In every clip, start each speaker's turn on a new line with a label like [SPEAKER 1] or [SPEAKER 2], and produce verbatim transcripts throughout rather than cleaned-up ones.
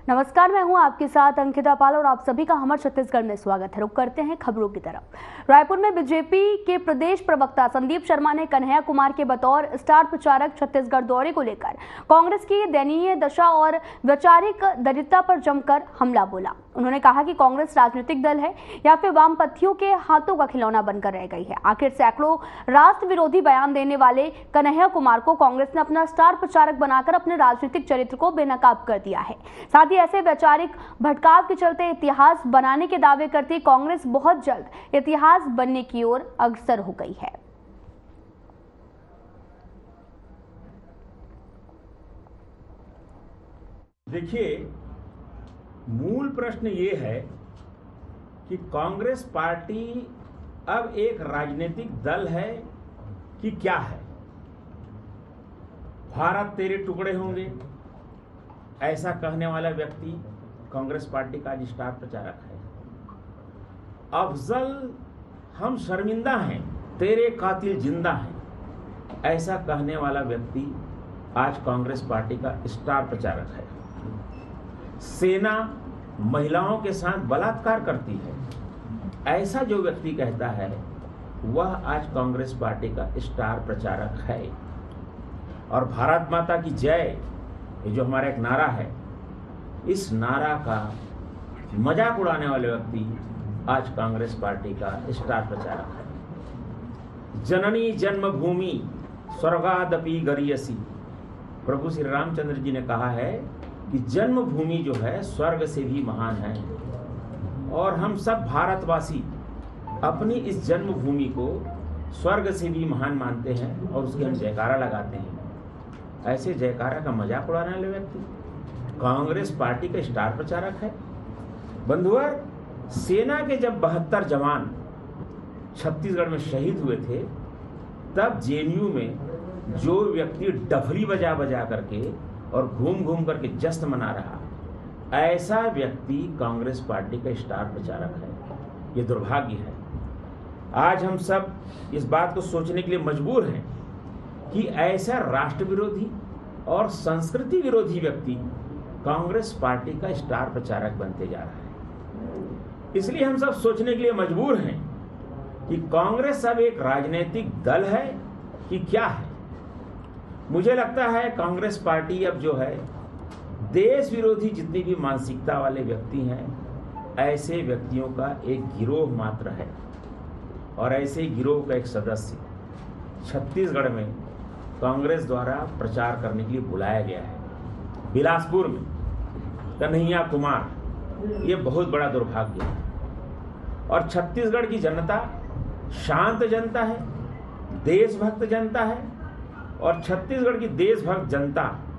[SPEAKER 1] नमस्कार, मैं हूं आपके साथ अंकिता पाल और आप सभी का हमर छत्तीसगढ़ में स्वागत है। रुक करते हैं खबरों की तरफ। रायपुर में बीजेपी के प्रदेश प्रवक्ता संदीप शर्मा ने कन्हैया कुमार के बतौर स्टार प्रचारक छत्तीसगढ़ दौरे को लेकर कांग्रेस की दयनीय दशा और वैचारिक दरिद्रता पर जमकर हमला बोला। उन्होंने कहा कि कांग्रेस राजनीतिक दल है या फिर वामपंथियों के हाथों का खिलौना बनकर रह गई है। आखिर सैकड़ों राष्ट्र विरोधी बयान देने वाले कन्हैया कुमार को कांग्रेस ने अपना स्टार प्रचारक बनाकर अपने राजनीतिक चरित्र को बेनकाब कर दिया है। साथ ही ऐसे वैचारिक भटकाव के चलते इतिहास बनाने के दावे करती कांग्रेस बहुत जल्द इतिहास बनने की ओर अग्रसर हो गई है।
[SPEAKER 2] देखिए, मूल प्रश्न ये है कि कांग्रेस पार्टी अब एक राजनीतिक दल है कि क्या है। भारत तेरे टुकड़े होंगे ऐसा कहने वाला व्यक्ति कांग्रेस पार्टी का आज स्टार प्रचारक है। अफजल हम शर्मिंदा हैं, तेरे कातिल जिंदा हैं ऐसा कहने वाला व्यक्ति आज कांग्रेस पार्टी का स्टार प्रचारक है। सेना महिलाओं के साथ बलात्कार करती है ऐसा जो व्यक्ति कहता है वह आज कांग्रेस पार्टी का स्टार प्रचारक है। और भारत माता की जय ये जो हमारा एक नारा है, इस नारा का मजाक उड़ाने वाले व्यक्ति आज कांग्रेस पार्टी का स्टार प्रचारक है। जननी जन्मभूमि स्वर्गादपि गरीयसी, प्रभु श्री रामचंद्र जी ने कहा है कि जन्मभूमि जो है स्वर्ग से भी महान है और हम सब भारतवासी अपनी इस जन्मभूमि को स्वर्ग से भी महान मानते हैं और उसके हम जयकारा लगाते हैं। ऐसे जयकारा का मजाक उड़ाने वाले व्यक्ति कांग्रेस पार्टी का स्टार प्रचारक है। बंधुवर, सेना के जब बहत्तर जवान छत्तीसगढ़ में शहीद हुए थे तब जेएनयू में जो व्यक्ति डफली बजा बजा करके और घूम घूम करके जश्न मना रहा, ऐसा व्यक्ति कांग्रेस पार्टी का स्टार प्रचारक है। ये दुर्भाग्य है। आज हम सब इस बात को सोचने के लिए मजबूर हैं कि ऐसा राष्ट्र विरोधी और संस्कृति विरोधी व्यक्ति कांग्रेस पार्टी का स्टार प्रचारक बनते जा रहा है। इसलिए हम सब सोचने के लिए मजबूर हैं कि कांग्रेस अब एक राजनीतिक दल है कि क्या है। मुझे लगता है कांग्रेस पार्टी अब जो है देश विरोधी जितनी भी मानसिकता वाले व्यक्ति हैं ऐसे व्यक्तियों का एक गिरोह मात्र है और ऐसे गिरोह का एक सदस्य छत्तीसगढ़ में कांग्रेस द्वारा प्रचार करने के लिए बुलाया गया है। बिलासपुर में कन्हैया कुमार, ये बहुत बड़ा दुर्भाग्य है। और छत्तीसगढ़ की जनता शांत जनता है, देशभक्त जनता है और छत्तीसगढ़ की देशभक्त जनता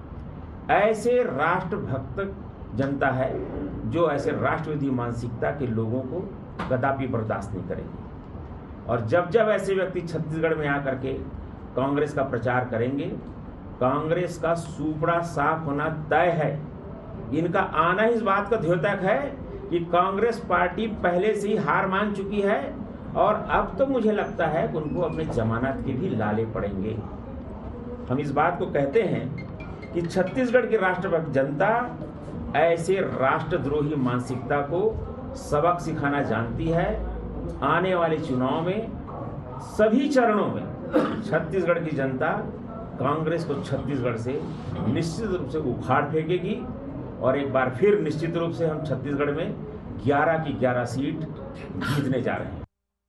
[SPEAKER 2] ऐसे राष्ट्रभक्त जनता है जो ऐसे राष्ट्रविरोधी मानसिकता के लोगों को कदापि बर्दाश्त नहीं करेगी। और जब जब ऐसे व्यक्ति छत्तीसगढ़ में आकर के कांग्रेस का प्रचार करेंगे, कांग्रेस का सुपड़ा साफ होना तय है। इनका आना ही इस बात का द्योतक है कि कांग्रेस पार्टी पहले से ही हार मान चुकी है और अब तो मुझे लगता है कि उनको अपने जमानत के भी लाले पड़ेंगे। हम इस बात को कहते हैं कि छत्तीसगढ़ की राष्ट्रभक्त जनता ऐसे राष्ट्रद्रोही मानसिकता को सबक सिखाना जानती है। आने वाले चुनाव में सभी चरणों में छत्तीसगढ़ की जनता कांग्रेस को छत्तीसगढ़ से निश्चित रूप से उखाड़ फेंकेगी और एक बार फिर निश्चित रूप से हम छत्तीसगढ़ में ग्यारह की ग्यारह सीट जीतने जा रहे हैं।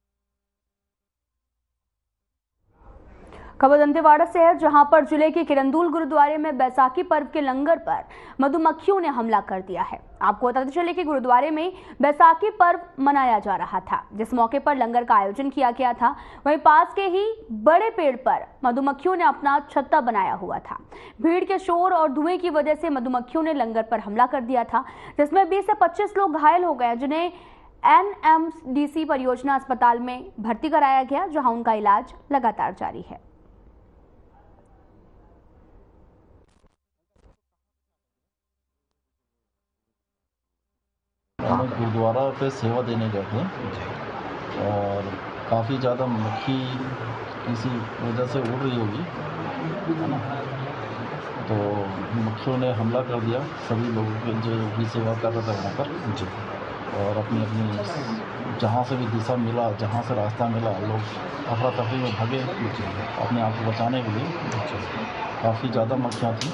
[SPEAKER 1] खबर दंतेवाड़ा से है, जहां पर जिले के किरंदुल गुरुद्वारे में बैसाखी पर्व के लंगर पर मधुमक्खियों ने हमला कर दिया है। आपको बताते चले कि गुरुद्वारे में बैसाखी पर्व मनाया जा रहा था, जिस मौके पर लंगर का आयोजन किया गया था। वहीं पास के ही बड़े पेड़ पर मधुमक्खियों ने अपना छत्ता बनाया हुआ था। भीड़ के शोर और धुएं की वजह से मधुमक्खियों ने लंगर पर हमला कर दिया था, जिसमें बीस से पच्चीस लोग घायल हो गए, जिन्हें एन एम डी सी परियोजना अस्पताल में भर्ती कराया गया, जहां उनका इलाज लगातार जारी है।
[SPEAKER 3] हम गुरुद्वारा पे सेवा देने गए थे और काफ़ी ज़्यादा मक्खी किसी वजह से उड़ रही होगी, है ना। तो मुखियों ने हमला कर दिया सभी लोगों के जो भी सेवा कर रहे थे वहाँ पर जी। और अपनी अपनी जहाँ से भी दिशा मिला, जहाँ से रास्ता मिला, लोग अफरा तफरी में भागे अपने आप को बचाने के लिए। काफ़ी ज़्यादा मक्खियाँ थी।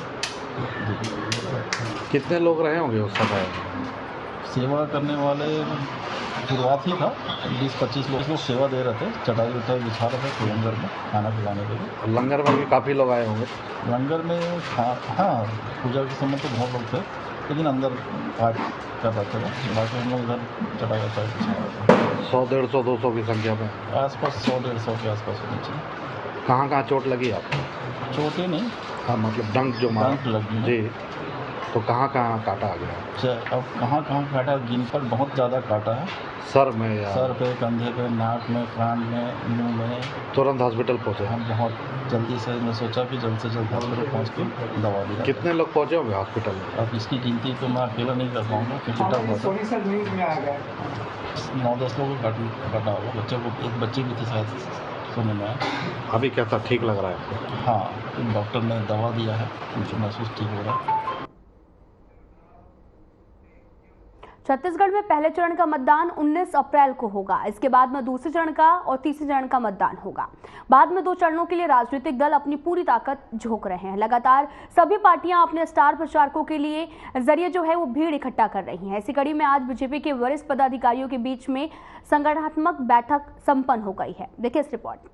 [SPEAKER 4] कितने लोग रहे होंगे उस समय?
[SPEAKER 3] सेवा करने वाले शुरुआत ही था, बीस पच्चीस लोग लोग सेवा दे रहे थे, चटाई उठाई बिछा रहे थे लंगर में खाना खिलाने के लिए।
[SPEAKER 4] लंगर में भी काफ़ी लोग आए होंगे?
[SPEAKER 3] लंगर में हाँ हाँ पूजा के समय तो बहुत लोग थे, लेकिन अंदर पाठ कर रहे थे, बाकी हम लोग इधर चटाई वटाई बिछा रहे थे।
[SPEAKER 4] सौ डेढ़ सौ दो सौ की संख्या में
[SPEAKER 3] आसपास सौ डेढ़ सौ के आसपास होनी चाहिए।
[SPEAKER 4] कहाँ कहाँ चोट लगी आपको?
[SPEAKER 3] चोटें नहीं,
[SPEAKER 4] हाँ मतलब डंक जो मारा
[SPEAKER 3] डंक लगी है।
[SPEAKER 4] जी, तो कहाँ कहाँ काटा आ गया?
[SPEAKER 3] अच्छा, अब कहाँ कहाँ काटा, गिन पर बहुत ज़्यादा काटा है।
[SPEAKER 4] सर में या
[SPEAKER 3] सर पे, कंधे पे, नाक में, कान में, मुंह में।
[SPEAKER 4] तुरंत हॉस्पिटल पहुँचे?
[SPEAKER 3] हम बहुत जल्दी से, मैं सोचा कि जल्द से जल्द हॉस्पिटल पहुँच के दवा दिया।
[SPEAKER 4] कितने लोग पहुँचे होंगे हॉस्पिटल में?
[SPEAKER 3] अब इसकी गिनती तो मैं अकेला नहीं कर पाऊँगा क्योंकि टफ होता है। नौ दस लोगों को काट काटा होगा। बच्चों को, एक बच्चे भी थे शायद सुनने में आया।
[SPEAKER 4] अभी कैसा ठीक लग रहा है आपको?
[SPEAKER 3] हाँ, डॉक्टर ने दवा दिया है, मुझे महसूस ठीक हो रहा है।
[SPEAKER 1] छत्तीसगढ़ में पहले चरण का मतदान उन्नीस अप्रैल को होगा। इसके बाद में दूसरे चरण का और तीसरे चरण का मतदान होगा। बाद में दो चरणों के लिए राजनीतिक दल अपनी पूरी ताकत झोंक रहे हैं। लगातार सभी पार्टियां अपने स्टार प्रचारकों के लिए जरिए जो है वो भीड़ इकट्ठा कर रही हैं। इसी कड़ी में आज बीजेपी के वरिष्ठ पदाधिकारियों के बीच में संगठनात्मक बैठक संपन्न हो गई है। देखिए इस रिपोर्ट।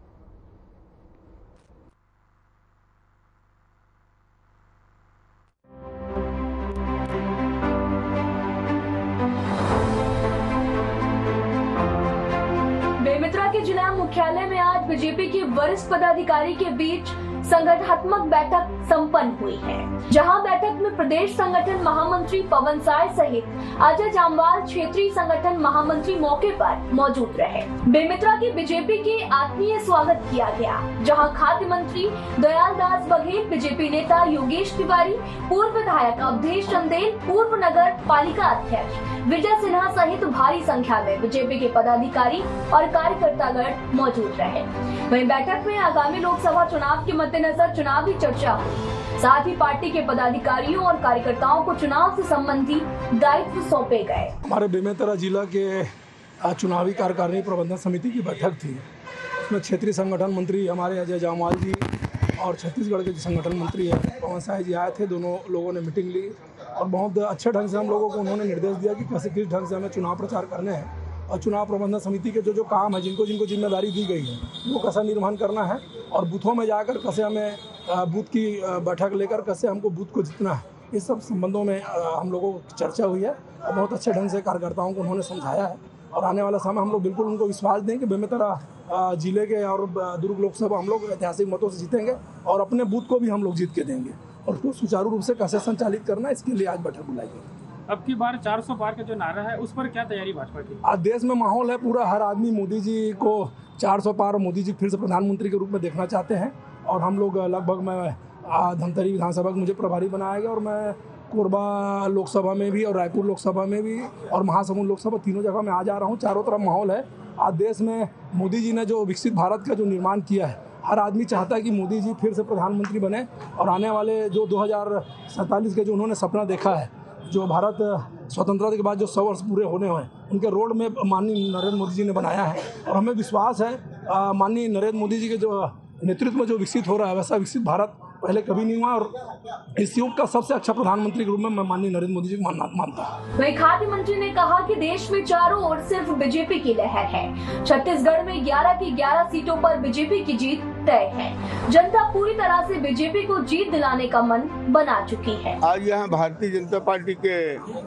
[SPEAKER 1] बेमेतरा के जिला मुख्यालय में आज बीजेपी के वरिष्ठ पदाधिकारी के बीच संगठनात्मक बैठक संपन्न हुई है, जहां बैठक में प्रदेश संगठन महामंत्री पवन साय सहित अजय जामवाल क्षेत्रीय संगठन महामंत्री मौके पर मौजूद रहे। बेमेतरा के बीजेपी के आत्मीय स्वागत किया गया, जहां खाद्य मंत्री दयाल दास बघेल, बीजेपी नेता योगेश तिवारी, पूर्व विधायक अवधेश चंदेल, पूर्व नगर पालिका अध्यक्ष विजय सिन्हा सहित भारी संख्या में बीजेपी के पदाधिकारी और कार्यकर्तागण मौजूद रहे। वहीं बैठक में आगामी लोकसभा चुनाव के मद्देनजर चुनावी चर्चा हुई। साथ ही पार्टी के पदाधिकारियों और कार्यकर्ताओं को चुनाव से संबंधी दायित्व सौंपे गए।
[SPEAKER 5] हमारे बेमेतरा जिला के चुनावी कार्यकारिणी प्रबंधन समिति की बैठक थी। उसमें क्षेत्रीय संगठन मंत्री हमारे अजय जामवाल जी और छत्तीसगढ़ के संगठन मंत्री है पवन साय जी आए थे। दोनों लोगों ने मीटिंग ली और बहुत अच्छे ढंग से हम लोगों को उन्होंने निर्देश दिया कि कैसे किस ढंग से हमें चुनाव प्रचार करने हैं और चुनाव प्रबंधन समिति के जो जो काम है, जिनको जिनको जिम्मेदारी दी गई है, वो कैसा निर्वहन करना है और बूथों में जाकर कैसे हमें बूथ की बैठक लेकर कैसे हमको बूथ को जितना है, इस सब संबंधों में हम लोगों को चर्चा हुई है और बहुत अच्छे ढंग से कार्यकर्ताओं को उन्होंने समझाया है। और आने वाला समय हम लोग बिल्कुल उनको विश्वास दें कि बेमेतरा जिले के और दुर्ग लोकसभा हम लोग ऐतिहासिक मतों से जीतेंगे और अपने बूथ को भी हम लोग जीत के देंगे और उसको सुचारू रूप से कैसे संचालित करना, इसके लिए आज बैठक बुलाई गई।
[SPEAKER 6] अब की बार चार सौ पार का जो नारा है उस पर क्या तैयारी भाजपा की?
[SPEAKER 5] आज देश में माहौल है, पूरा हर आदमी मोदी जी को चार सौ पार, मोदी जी फिर से प्रधानमंत्री के रूप में देखना चाहते हैं और हम लोग लगभग मैं धमतरी विधानसभा को मुझे प्रभारी बनाया गया और मैं कोरबा लोकसभा में भी और रायपुर लोकसभा में भी और महासमुंद लोकसभा तीनों जगह में आ जा रहा हूँ। चारों तरफ माहौल है। आज देश में मोदी जी ने जो विकसित भारत का जो निर्माण किया है, हर आदमी चाहता है कि मोदी जी फिर से प्रधानमंत्री बने और आने वाले जो दो हज़ार सैंतालीस के जो उन्होंने सपना देखा है, जो भारत स्वतंत्रता के बाद जो सौ वर्ष पूरे होने हुए, उनके रोड में माननीय नरेंद्र मोदी जी ने बनाया है और हमें विश्वास है माननीय नरेंद्र मोदी जी के जो नेतृत्व में जो विकसित हो रहा है, वैसा विकसित भारत पहले कभी नहीं हुआ और इस युग का सबसे अच्छा प्रधानमंत्री के रूप में मैं माननीय नरेंद्र मोदी जी को मानता हूँ।
[SPEAKER 1] वहीं खाद्य मंत्री ने कहा कि देश में चारों ओर सिर्फ बीजेपी की लहर है। छत्तीसगढ़ में ग्यारह की ग्यारह सीटों पर बीजेपी की जीत तय है। जनता पूरी तरह से बीजेपी को जीत दिलाने का मन बना चुकी है।
[SPEAKER 7] आज यहाँ भारतीय जनता पार्टी के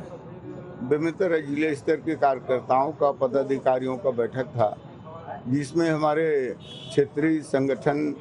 [SPEAKER 7] बेमेतरा जिले स्तर के कार्यकर्ताओं का, पदाधिकारियों का बैठक था, जिसमें हमारे क्षेत्रीय संगठन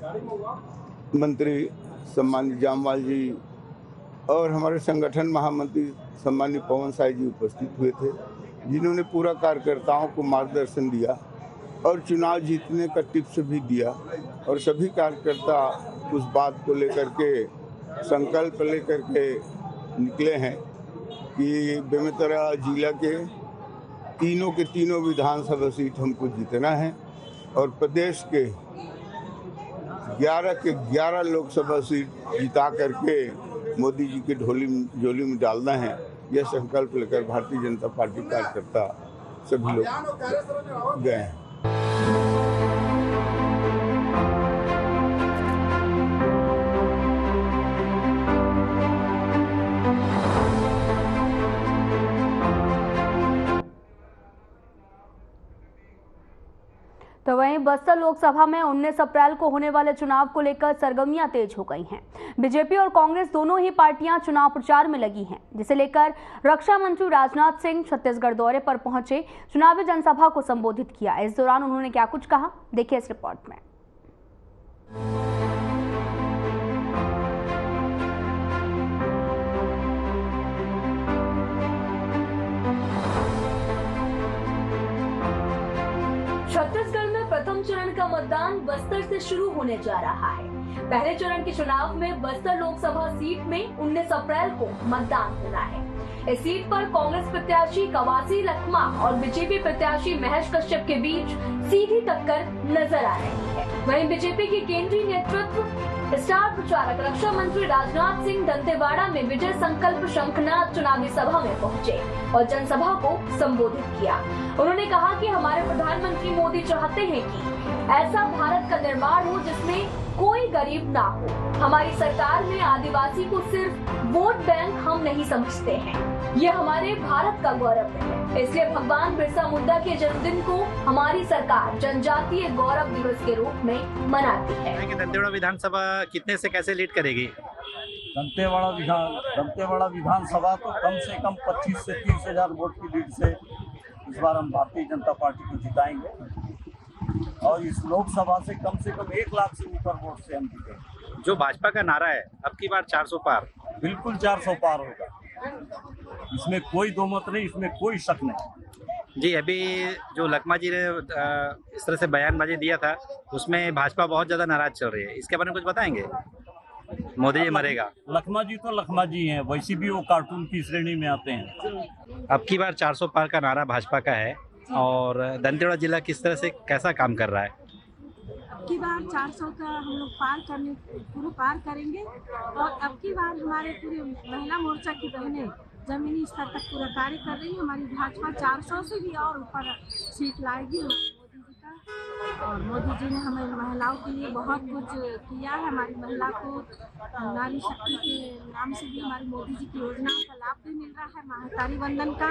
[SPEAKER 7] मंत्री सम्मानित जामवाल जी और हमारे संगठन महामंत्री सम्मानित पवन साय जी उपस्थित हुए थे, जिन्होंने पूरा कार्यकर्ताओं को मार्गदर्शन दिया और चुनाव जीतने का टिप्स भी दिया और सभी कार्यकर्ता उस बात को लेकर के संकल्प लेकर के निकले हैं कि बेमेतरा जिला के तीनों के तीनों विधानसभा सीट हमको जीतना है और प्रदेश के ग्यारह के ग्यारह लोकसभा सीट जिता करके मोदी जी की ढोली झोली में डालना है, यह संकल्प लेकर भारतीय जनता पार्टी कार्यकर्ता सभी लोग गए हैं।
[SPEAKER 1] तो वहीं बस्तर लोकसभा में उन्नीस अप्रैल को होने वाले चुनाव को लेकर सरगर्मियां तेज हो गई हैं। बीजेपी और कांग्रेस दोनों ही पार्टियां चुनाव प्रचार में लगी हैं, जिसे लेकर रक्षा मंत्री राजनाथ सिंह छत्तीसगढ़ दौरे पर पहुंचे, चुनावी जनसभा को संबोधित किया। इस दौरान उन्होंने क्या कुछ कहा, देखिए इस रिपोर्ट में। छत्तीसगढ़ में प्रथम चरण का मतदान बस्तर से शुरू होने जा रहा है। पहले चरण के चुनाव में बस्तर लोकसभा सीट में उन्नीस अप्रैल को मतदान होना है। इस सीट पर कांग्रेस प्रत्याशी कवासी लखमा और बीजेपी प्रत्याशी महेश कश्यप के बीच सीधी टक्कर नजर आ रही है। वहीं बीजेपी के केंद्रीय नेतृत्व स्टार प्रचारक रक्षा मंत्री राजनाथ सिंह दंतेवाड़ा में विजय संकल्प शंखनाद चुनावी सभा में पहुंचे और जनसभा को संबोधित किया। उन्होंने कहा कि हमारे प्रधानमंत्री मोदी चाहते हैं कि ऐसा भारत का निर्माण हो जिसमें कोई गरीब ना हो। हमारी सरकार में आदिवासी को सिर्फ वोट बैंक हम नहीं समझते हैं, ये हमारे भारत का गौरव है। इसलिए भगवान बिरसा मुंडा के जन्मदिन को हमारी सरकार जनजातीय गौरव दिवस के रूप में मनाती है।
[SPEAKER 8] दंतेवाड़ा विधानसभा कितने से कैसे लीड करेगी?
[SPEAKER 3] दंतेवाड़ा विधान दंतेवाड़ा विधानसभा तो कम से कम पच्चीस से तीस हजार वोट की लीड से इस बार हम भारतीय जनता पार्टी को जिताएंगे और इस लोकसभा से कम से कम एक लाख से ऊपर वोट से हम जीतेंगे।
[SPEAKER 8] जो भाजपा का नारा है अब की बार चार सौ पार,
[SPEAKER 3] बिल्कुल चार सौ पार होगा, इसमें कोई दो मत नहीं, इसमें कोई शक नहीं।
[SPEAKER 8] जी, अभी जो लखमा जी ने इस तरह से बयानबाजी दिया था उसमें भाजपा बहुत ज्यादा नाराज चल रही है, इसके बारे में कुछ बताएंगे? मोदी जी मरेगा।
[SPEAKER 3] लखमा जी तो लखमा जी हैं, वैसे भी वो कार्टून की श्रेणी में आते हैं।
[SPEAKER 8] अब की बार चार सौ पार का नारा भाजपा का है और दंतेवाड़ा जिला किस तरह से कैसा काम कर रहा है?
[SPEAKER 9] अब की बार चार सौ का हम लोग पार करने पूरे पार करेंगे और अब की बार हमारे पूरे महिला मोर्चा की बहनें जमीनी स्तर तक पूरा कार्य कर रही है। हमारी भाजपा चार सौ से भी और ऊपर सीट लाएगी मोदी जी का। और मोदी जी ने हमें महिलाओं के लिए बहुत कुछ किया है। हमारी महिला को नारी शक्ति के नाम से भी हमारी मोदी जी की योजनाओं का लाभ भी मिल रहा है, महतारी वंदन का,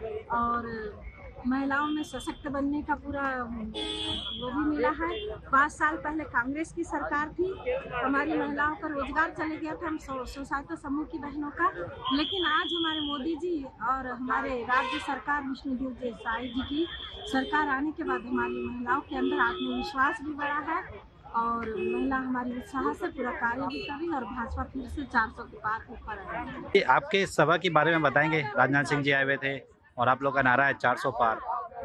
[SPEAKER 9] और महिलाओं में सशक्त बनने का पूरा वो भी मिला है। पाँच साल पहले कांग्रेस की सरकार थी, हमारी महिलाओं का रोजगार चले गया था, हम सोसाइटी समूह की बहनों का, लेकिन आज हमारे मोदी जी और हमारे राज्य सरकार विष्णुदेव जी साई जी की सरकार आने के बाद हमारी महिलाओं के अंदर आत्मविश्वास भी बढ़ा है और महिला हमारी उत्साह से पूरा कार्य भी कर रही है और भाजपा फिर से चार सौ के पार ऊपर है।
[SPEAKER 8] आपके सभा के बारे में बताएंगे? राजनाथ सिंह जी आए हुए थे और आप लोग का नारा है चार सौ पार।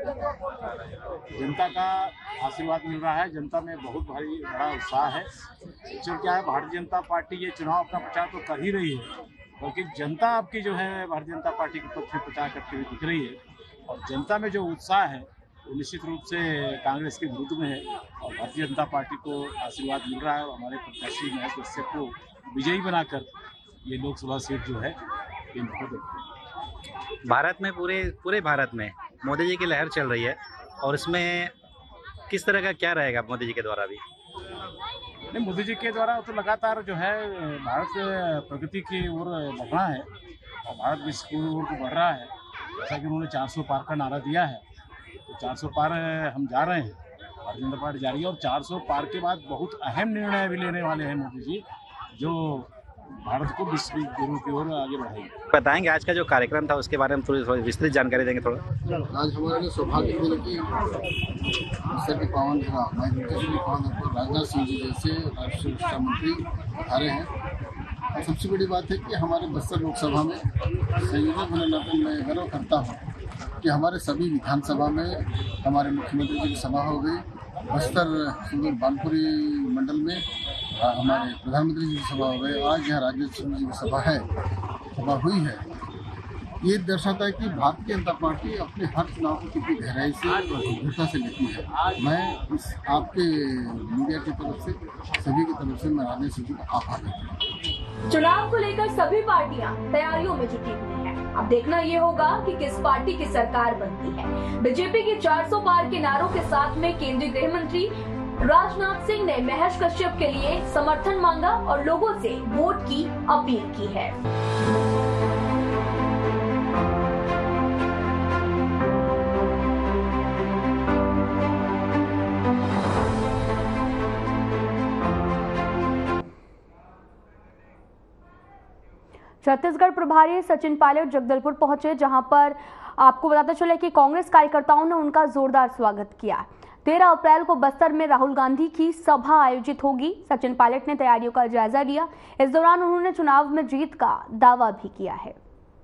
[SPEAKER 10] जनता का आशीर्वाद मिल रहा है, जनता में बहुत भारी बड़ा उत्साह है। एक्चुअल क्या है, भारतीय जनता पार्टी ये चुनाव अपना प्रचार तो कर ही रही है, बल्कि जनता आपकी जो है भारतीय जनता पार्टी के पक्ष में प्रचार करती हुई दिख रही है और जनता में जो उत्साह है वो निश्चित रूप से कांग्रेस के विरुद्ध में है और भारतीय जनता पार्टी को आशीर्वाद मिल रहा है और हमारे प्रत्याशी महेश कश्यप को विजयी बनाकर ये लोकसभा सीट जो है इनको देते।
[SPEAKER 8] भारत में पूरे पूरे भारत में मोदी जी की लहर चल रही है और इसमें किस तरह का क्या रहेगा मोदी जी के द्वारा भी?
[SPEAKER 10] नहीं, मोदी जी के द्वारा तो लगातार जो है भारत प्रगति की ओर बढ़ना है और भारत विश्व की ओर को बढ़ रहा है। जैसा कि उन्होंने चार सौ पार का नारा दिया है, तो चार सौ पार हम जा रहे हैं, भारतीय जनता पार्टी जा रही है और चार सौ पार के बाद बहुत अहम निर्णय भी लेने वाले हैं मोदी जी, जो भारत को विश्व गुरु की ओर आगे बढ़ाएंगे।
[SPEAKER 8] बताएंगे आज का जो कार्यक्रम था उसके बारे में थोड़ी थोड़ी विस्तृत जानकारी देंगे थोड़ा?
[SPEAKER 11] आज हमारे लिए सौभाग्य मिला कि बस्तर के पावन पावन राजनाथ सिंह जी जैसे राष्ट्रीय रक्षा मंत्री आ रहे हैं और सबसे बड़ी बात है कि हमारे बस्तर लोकसभा में संयोजक होने नाते मैं गर्व करता हूँ कि हमारे सभी विधानसभा में हमारे मुख्यमंत्री जी की सभा हो गई, बस्तर सुंदर बानपुरी मंडल में हमारे प्रधानमंत्री जी की सभा हो गई, आज यहाँ राजनाथ सिंह जी की सभा है सभा हुई है ये दर्शाता है कि भारतीय जनता पार्टी अपने हर चुनाव को कितनी गहराई से और गंभीरता से लेती है। मैं इस आपके मीडिया की तरफ से, सभी की तरफ से मैं राजनाथ सिंह जी का आभार व्यक्त करता हूं।
[SPEAKER 1] चुनाव को लेकर सभी पार्टियां तैयारियों में जुटी हुई हैं। अब देखना ये होगा कि किस पार्टी की सरकार बनती है। बीजेपी की चार सौ पार के नारों के साथ में केंद्रीय गृह मंत्री राजनाथ सिंह ने महेश कश्यप के लिए समर्थन मांगा और लोगों से वोट की अपील की है। छत्तीसगढ़ प्रभारी सचिन पायलट जगदलपुर पहुंचे, जहां पर आपको बताते चले कि कांग्रेस कार्यकर्ताओं ने उनका जोरदार स्वागत किया। तेरह अप्रैल को बस्तर में राहुल गांधी की सभा आयोजित होगी। सचिन पायलट ने तैयारियों का जायजा लिया। इस दौरान उन्होंने चुनाव में जीत का दावा भी किया है।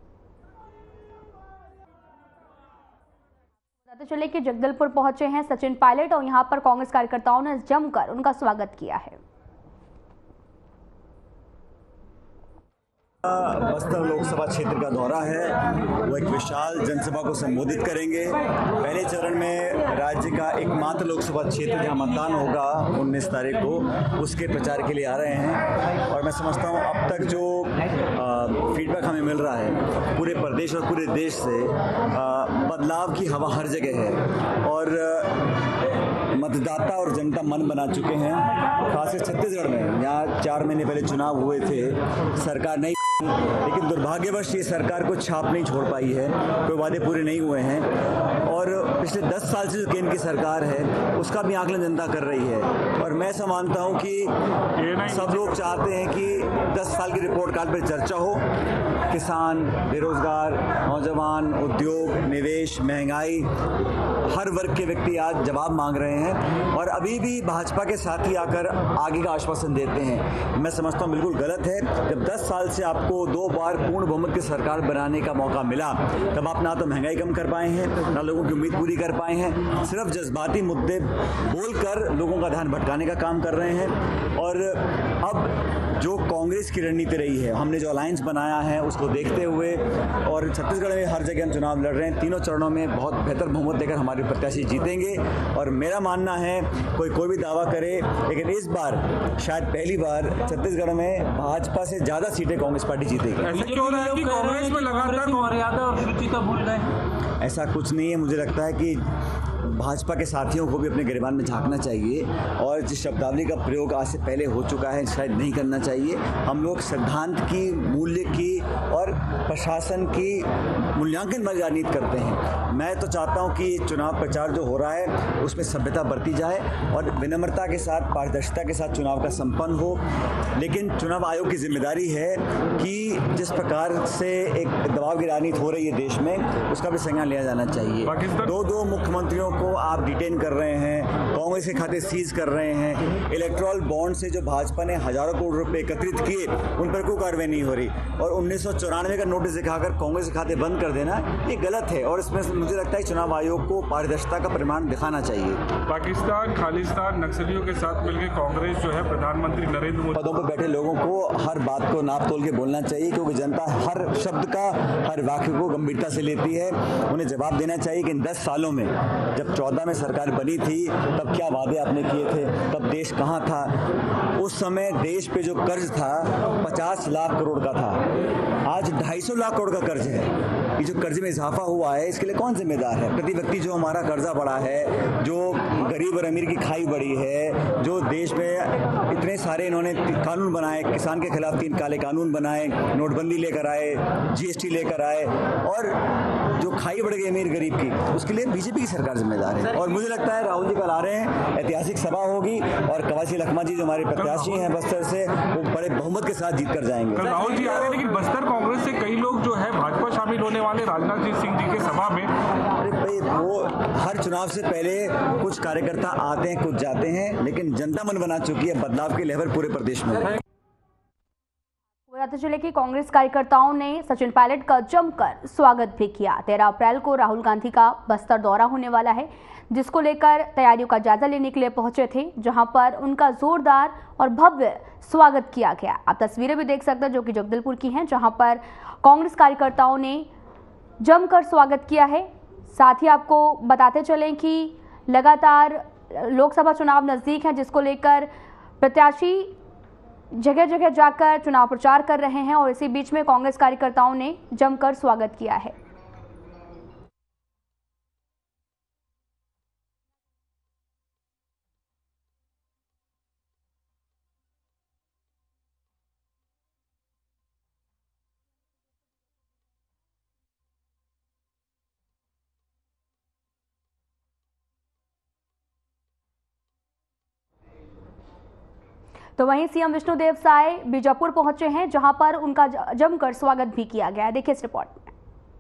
[SPEAKER 1] बताते चले कि जगदलपुर पहुंचे हैं सचिन पायलट और यहां पर कांग्रेस कार्यकर्ताओं ने जमकर उनका स्वागत किया है।
[SPEAKER 12] बस्तर लोकसभा क्षेत्र का दौरा है, वो एक विशाल जनसभा को संबोधित करेंगे। पहले चरण में राज्य का एकमात्र लोकसभा क्षेत्र जहां मतदान होगा उन्नीस तारीख को, उसके प्रचार के लिए आ रहे हैं। और मैं समझता हूं अब तक जो फीडबैक हमें मिल रहा है पूरे प्रदेश और पूरे देश से, आ, बदलाव की हवा हर जगह है और मतदाता और जनता मन बना चुके हैं। खासकर छत्तीसगढ़ में, यहाँ चार महीने पहले चुनाव हुए थे, सरकार नहीं, लेकिन दुर्भाग्यवश ये सरकार को छाप नहीं छोड़ पाई है, कोई वादे पूरे नहीं हुए हैं। और पिछले दस साल से जो केंद्र की सरकार है उसका भी आकलन जनता कर रही है। और मैं ऐसा मानता हूँ कि सब लोग चाहते हैं कि दस साल की रिपोर्ट कार्ड पर चर्चा हो। किसान, बेरोजगार, नौजवान, उद्योग, निवेश, महंगाई, हर वर्ग के व्यक्ति आज जवाब मांग रहे हैं और अभी भी भाजपा के साथी आकर आगे का आश्वासन देते हैं। मैं समझता हूँ बिल्कुल गलत है। जब दस साल से आपको दो बार पूर्ण बहुमत की सरकार बनाने का मौका मिला, तब आप ना तो महंगाई कम कर पाए हैं, ना लोगों की उम्मीद पूरी कर पाए हैं, सिर्फ जज्बाती मुद्दे बोलकर लोगों का ध्यान भटकाने का काम कर रहे हैं। और अब जो कांग्रेस की रणनीति रही है, हमने जो अलायंस बनाया है उसको देखते हुए, और छत्तीसगढ़ में हर जगह हम चुनाव लड़ रहे हैं, तीनों चरणों में बहुत बेहतर बहुमत देकर हमारे प्रत्याशी जीतेंगे। और मेरा मानना है कोई कोई भी दावा करे, लेकिन इस बार शायद पहली बार छत्तीसगढ़ में भाजपा से ज्यादा सीटें कांग्रेस पार्टी जीतेगी।
[SPEAKER 13] ऐसा क्यों रहा है कि कांग्रेस में लगातार मर्यादा और शुचिता भूल रहे हैं?
[SPEAKER 12] ऐसा कुछ नहीं है। मुझे लगता है कि भाजपा के साथियों को भी अपने गिरबान में झांकना चाहिए और जिस शब्दावली का प्रयोग आज से पहले हो चुका है शायद नहीं करना चाहिए। हम लोग सिद्धांत की, मूल्य की और प्रशासन की मूल्यांकन वाली राजनीति करते हैं। मैं तो चाहता हूं कि चुनाव प्रचार जो हो रहा है उसमें सभ्यता बरती जाए और विनम्रता के साथ, पारदर्शिता के साथ चुनाव का संपन्न हो। लेकिन चुनाव आयोग की जिम्मेदारी है कि जिस प्रकार से एक दबाव की राजनीति हो रही है देश में, उसका भी संज्ञान लिया जाना चाहिए। दो दो मुख्यमंत्रियों को आप डिटेन कर रहे हैं, कांग्रेस के खाते सीज कर रहे हैं, इलेक्ट्रल बॉन्ड से जो भाजपा ने हजारों करोड़ रुपए एकत्रित किए उन पर कोई कार्रवाई नहीं हो रही, और उन्नीस सौ चौरानवे का नोटिस दिखाकर कांग्रेस के खाते बंद कर देना ये गलत है। और इसमें मुझे लगता है चुनाव आयोग को पारदर्शिता का प्रमाण दिखाना चाहिए।
[SPEAKER 13] पाकिस्तान, खालिस्तान, नक्सलियों के साथ मिलकर कांग्रेस जो है प्रधानमंत्री नरेंद्र मोदी
[SPEAKER 12] पदों पर बैठे लोगों को हर बात को नाप तोल के बोलना चाहिए, क्योंकि जनता हर शब्द का, हर वाक्य को गंभीरता से लेती है। उन्हें जवाब देना चाहिए कि इन दस सालों में, जब चौदह में सरकार बनी थी, तब क्या वादे आपने किए थे, तब देश कहाँ था। उस समय देश पे जो कर्ज था पचास लाख करोड़ का था, आज ढाई सौ लाख करोड़ का कर्ज है। ये जो कर्ज में इजाफा हुआ है इसके लिए कौन जिम्मेदार है? प्रति व्यक्ति जो हमारा कर्जा बढ़ा है, जो गरीब और अमीर की खाई बढ़ी है, जो देश में इतने सारे इन्होंने कानून बनाए, किसान के खिलाफ तीन काले कानून बनाए, नोटबंदी लेकर आए, जीएसटी लेकर आए, और जो खाई बढ़ गई अमीर गरीब की, उसके लिए बीजेपी की सरकार जिम्मेदार है। और मुझे लगता है राहुल जी कल आ रहे हैं, ऐतिहासिक सभा होगी और कवासी लखमा जी जो हमारे प्रत्याशी हैं बस्तर से, वो बड़े बहुमत के साथ जीत कर जाएंगे।
[SPEAKER 13] राहुल जी आ रहे हैं, लेकिन बस्तर कांग्रेस से कई लोग जो है भाजपा शामिल होने वाले राजनाथ सिंह जी के सभा में।
[SPEAKER 12] अरे भाई, वो हर चुनाव से पहले कुछ कार्यकर्ता आते हैं, कुछ जाते हैं, लेकिन जनता मन बना चुकी है, बदलाव की लहर पूरे प्रदेश में है।
[SPEAKER 1] बताते चले कि कांग्रेस कार्यकर्ताओं ने सचिन पायलट का जमकर स्वागत भी किया। तेरह अप्रैल को राहुल गांधी का बस्तर दौरा होने वाला है, जिसको लेकर तैयारियों का जायजा लेने के लिए पहुंचे थे, जहां पर उनका जोरदार और भव्य स्वागत किया गया। आप तस्वीरें भी देख सकते हैं जो कि जगदलपुर की हैं, जहां पर कांग्रेस कार्यकर्ताओं ने जमकर स्वागत किया है। साथ ही आपको बताते चलें कि लगातार लोकसभा चुनाव नजदीक हैं, जिसको लेकर प्रत्याशी जगह जगह जाकर चुनाव प्रचार कर रहे हैं और इसी बीच में कांग्रेस कार्यकर्ताओं ने जमकर स्वागत किया है। तो वहीं सीएम विष्णुदेव साय बीजापुर पहुंचे हैं, जहां पर उनका जमकर स्वागत भी किया गया है। देखिए इस रिपोर्ट में।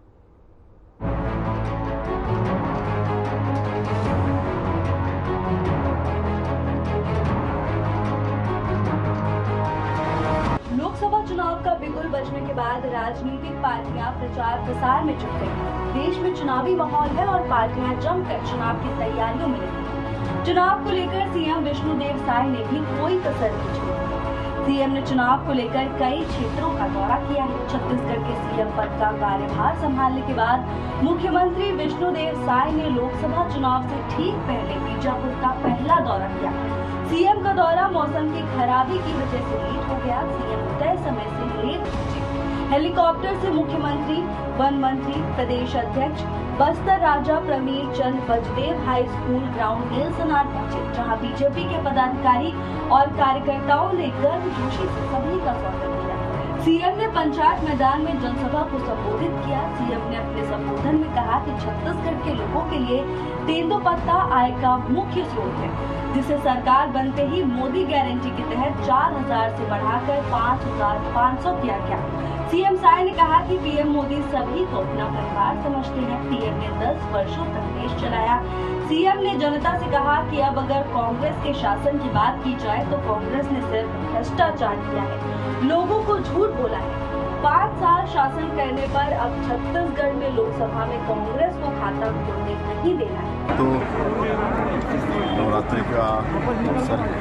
[SPEAKER 1] लोकसभा चुनाव का बिगुल बजने के बाद राजनीतिक पार्टियां प्रचार प्रसार में जुट गई हैं। देश में चुनावी माहौल है और पार्टियां जमकर चुनाव की तैयारियों में लगी। चुनाव को लेकर सीएम विष्णुदेव साय ने भी कोई कसर नहीं छोड़ी। सीएम ने चुनाव को लेकर कई क्षेत्रों का दौरा किया है। छत्तीसगढ़ के सीएम पद का कार्यभार संभालने के बाद मुख्यमंत्री विष्णुदेव साय ने लोकसभा चुनाव से ठीक पहले बीजापुर का पहला दौरा किया। सीएम का दौरा मौसम की खराबी की वजह से लेट हो गया। सीएम तय समय से लेट पहुंचे। हेलीकॉप्टर से मुख्यमंत्री, वन मंत्री, प्रदेश अध्यक्ष, Bastar Raja Pravir Chand Bhanjdeo high school ground Nelsnar पहुंचे, जहां बीजेपी के पदाधिकारी और कार्यकर्ताओं ने गर्मजोशी से सभी का स्वागत किया। सीएम ने पंचायत मैदान में जनसभा को संबोधित किया। सीएम ने अपने संबोधन में कहा कि छत्तीसगढ़ के लोगों के लिए तेंदूपत्ता आय का मुख्य स्रोत है, जिसे सरकार बनते ही मोदी गारंटी के तहत चार हजार से बढ़ाकर पाँच हजार पाँच सौ किया गया। सीएम साय ने कहा कि पीएम मोदी सभी को अपना परिवार समझते हैं। पीएम ने दस वर्षों तक देश चलाया। सीएम ने जनता से कहा कि अब अगर कांग्रेस के शासन की बात की जाए तो कांग्रेस ने सिर्फ भ्रष्टाचार किया है, लोगों को झूठ बोला है। पाँच साल शासन करने पर अब छत्तीसगढ़ में लोकसभा में कांग्रेस को खाता खोलने नहीं देना है।
[SPEAKER 14] तो नवरात्रि का अवसर है,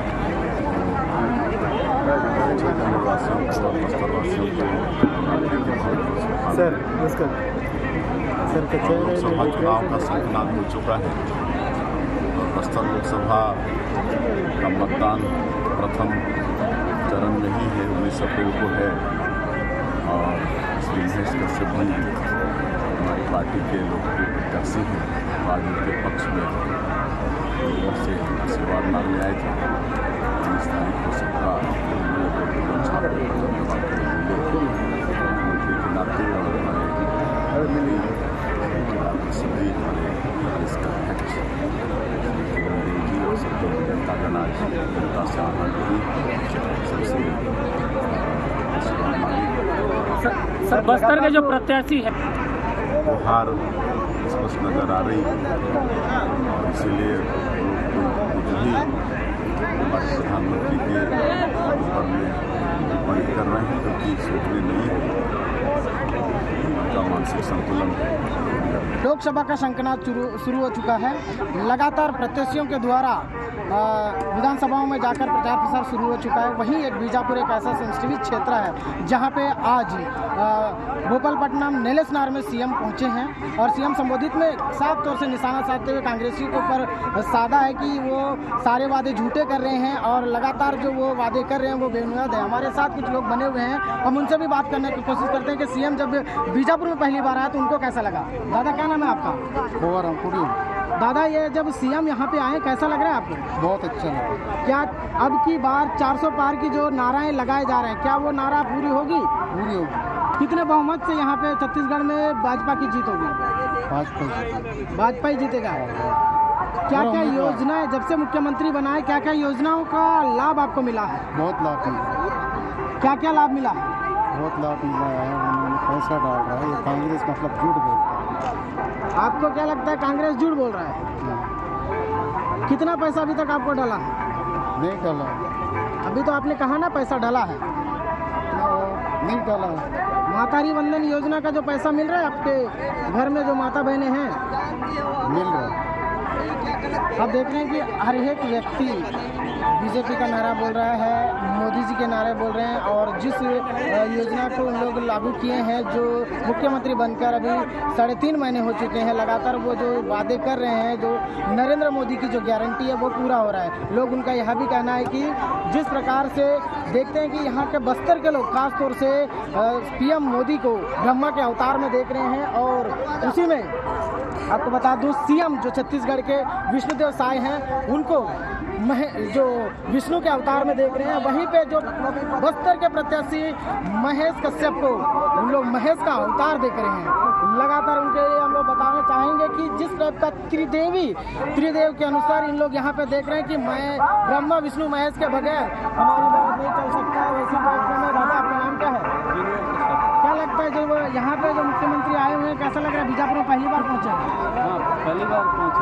[SPEAKER 14] निवासियों को और बस्तरवासियों को सर नमस्कार सर लोकसभा चुनाव का संकनाद हो चुका है और बस्तर लोकसभा का मतदान प्रथम चरण में ही है, उन्नीस अप्रैल को है और श्री महेश कश्यप जी हमारी पार्टी के लोकप्रिय प्रत्याशी हैं। आज उनके पक्ष में से आशीर्वाद मांगने आए थे। तीस तारीख को सबका मुख्यमंत्री के नाते और हमारे सभी हमारे प्रदेश का अध्यक्ष जी और सबके जनता का आज जनता से आनंद हुई सबसे आशीर्वाद मांगी।
[SPEAKER 6] सर बस्तर के जो प्रत्याशी है
[SPEAKER 14] वो हार स्पष्ट नजर आ रही है और इसीलिए जो भी हमारे प्रधानमंत्री के ऊपर में टिप्पणी कर रहे हैं, क्योंकि सोचने नहीं है उनका मानसिक संतुलन है।
[SPEAKER 15] लोकसभा का संकनाद शुरू हो चुका है। लगातार प्रत्याशियों के द्वारा विधानसभाओं में जाकर प्रचार प्रसार शुरू हो चुका है। वहीं एक बीजापुर एक ऐसा सेंसिटिव क्षेत्र है जहां पे आज भोपालपट्टनम नेलेसनार में सीएम पहुंचे हैं और सीएम संबोधित में साफ तौर से निशाना साधते हुए कांग्रेसियों के ऊपर साधा है कि वो सारे वादे झूठे कर रहे हैं और लगातार जो वो वादे कर रहे हैं वो बेबुनियाद है। हमारे साथ कुछ लोग बने हुए हैं, हम उनसे भी बात करने की कोशिश करते हैं कि सीएम जब बीजापुर में पहली बार आया तो उनको कैसा लगा। दादा क्या नाम है आपका? दादा ये जब सीएम यहाँ पे आए कैसा लग रहा है आपको?
[SPEAKER 11] बहुत अच्छा लगा।
[SPEAKER 15] क्या अब की बार चार सौ पार की जो नाराएं लगाए जा रहे हैं क्या वो नारा पूरी होगी?
[SPEAKER 11] पूरी होगी।
[SPEAKER 15] कितने बहुमत से यहाँ पे छत्तीसगढ़ में भाजपा की जीत होगी?
[SPEAKER 11] भाजपा
[SPEAKER 15] भाजपा ही जीतेगा। क्या क्या योजना है जब से मुख्यमंत्री बनाए, क्या क्या योजनाओं का लाभ आपको मिला है?
[SPEAKER 11] बहुत लाभ मिला।
[SPEAKER 15] क्या क्या लाभ मिला?
[SPEAKER 11] बहुत लाभ मिला है। उन्होंने पैसा डाल रहा है, ये कांग्रेस मतलब झूठ बोलता है।
[SPEAKER 15] आपको क्या लगता है कांग्रेस झूठ बोल रहा है? कितना पैसा अभी तक आपको डाला है?
[SPEAKER 11] नहीं डाला।
[SPEAKER 15] अभी तो आपने कहा ना पैसा डाला है।
[SPEAKER 11] नहीं डाला।
[SPEAKER 15] मातारी वंदन योजना का जो पैसा मिल रहा है आपके घर में जो माता बहनें हैं?
[SPEAKER 11] मिल रहा है।
[SPEAKER 15] अब देख रहे हैं कि हर एक व्यक्ति बीजेपी का नारा बोल रहा है, मोदी जी के नारे बोल रहे हैं और जिस योजना को उन लोग लागू किए हैं, जो मुख्यमंत्री बनकर अभी साढ़े तीन महीने हो चुके हैं, लगातार वो जो वादे कर रहे हैं, जो नरेंद्र मोदी की जो गारंटी है वो पूरा हो रहा है। लोग उनका यह भी कहना है कि जिस प्रकार से देखते हैं कि यहाँ के बस्तर के लोग खासतौर से पीएम मोदी को ब्रह्मा के अवतार में देख रहे हैं और उसी में आपको बता दूं सीएम जो छत्तीसगढ़ के विष्णुदेव साय हैं उनको मह जो विष्णु के अवतार में देख रहे हैं। वहीं पे जो बस्तर के प्रत्याशी महेश कश्यप को उन लोग महेश का अवतार देख रहे हैं। लगातार उनके लिए हम लोग बताना चाहेंगे कि जिस टाइप का त्रिदेवी त्रिदेव के अनुसार इन लोग यहाँ पे देख रहे हैं कि मैं ब्रह्मा विष्णु महेश के बगैर हमारी बात नहीं चल सकता है। वैसे में दादा आपका नाम क्या है? क्या लगता है जो यहाँ पे जो मुख्यमंत्री आए हुए हैं, कैसा लग रहा है? बीजापुर में पहली बार पहुँचे?
[SPEAKER 16] हाँ, पहली बार पहुँचे।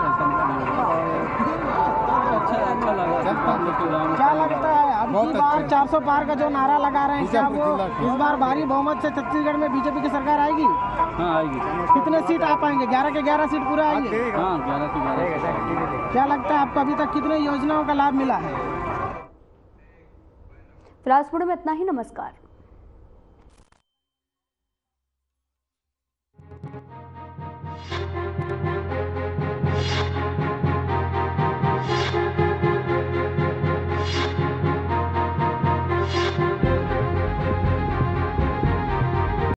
[SPEAKER 16] अच्छा अच्छा लगा।
[SPEAKER 15] क्या लगता है अब की बार चार सौ पार का जो नारा लगा रहे हैं, क्या वो इस बार भारी बहुमत से छत्तीसगढ़ में बीजेपी की सरकार आएगी?
[SPEAKER 16] हाँ आएगी।
[SPEAKER 15] कितने सीट आ पाएंगे? ग्यारह के ग्यारह सीट पूरा आएंगे?
[SPEAKER 16] हाँ, ग्यारह के ग्यारह।
[SPEAKER 15] क्या लगता है आपको अभी तक कितने योजनाओं का लाभ मिला है?
[SPEAKER 1] फिलहाल में इतना ही। नमस्कार।